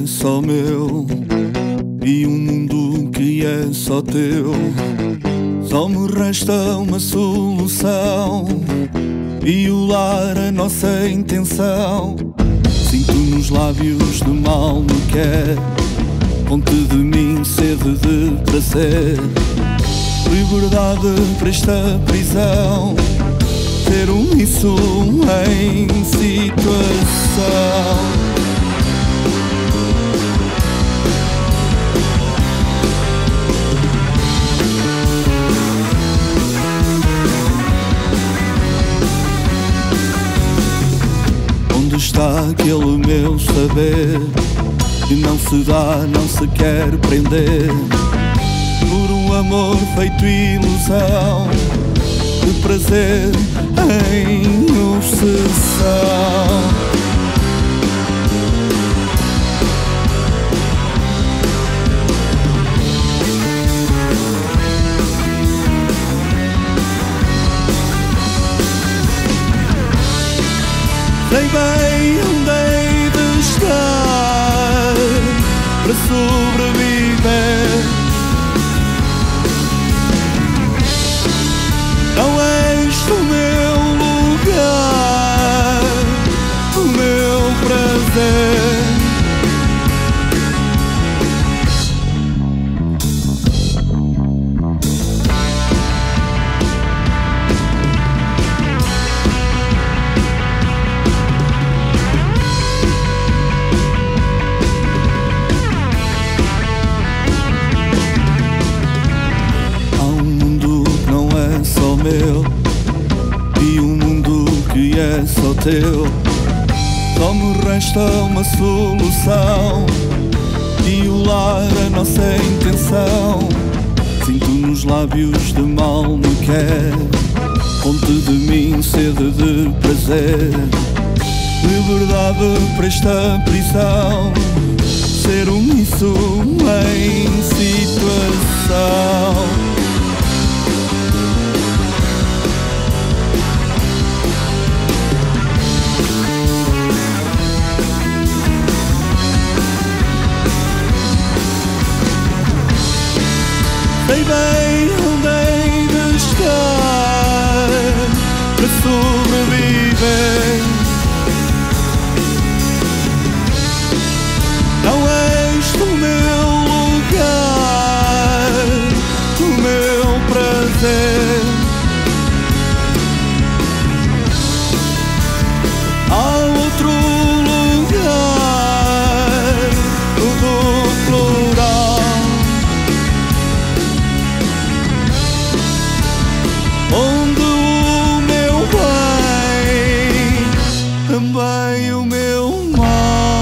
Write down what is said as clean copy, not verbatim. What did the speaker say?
é só meu e um mundo que é só teu. Só me resta uma solução e o lar a nossa intenção. Sinto nos lábios de mal me quer, fonte de mim sede de prazer. Liberdade para esta prisão, ser omisso em situação. Onde está aquele meu saber que não se dá, não se quer prender por um amor feito ilusão, de prazer em obsessão. Sei bem onde hei de estar para sobreviver. Não és o meu lugar, o meu prazer. Meu e um mundo que é só teu. Só me resta uma solução e o lar a nossa intenção. Sinto nos lábios de mal me quer, fonte de mim sede de prazer. Liberdade para esta prisão, ser omisso em situação. Sei bem onde hei de estar para sobreviver. Não és o meu lugar, o meu prazer. Há outro lugar, tudo plural, onde o meu bem, também o meu mal.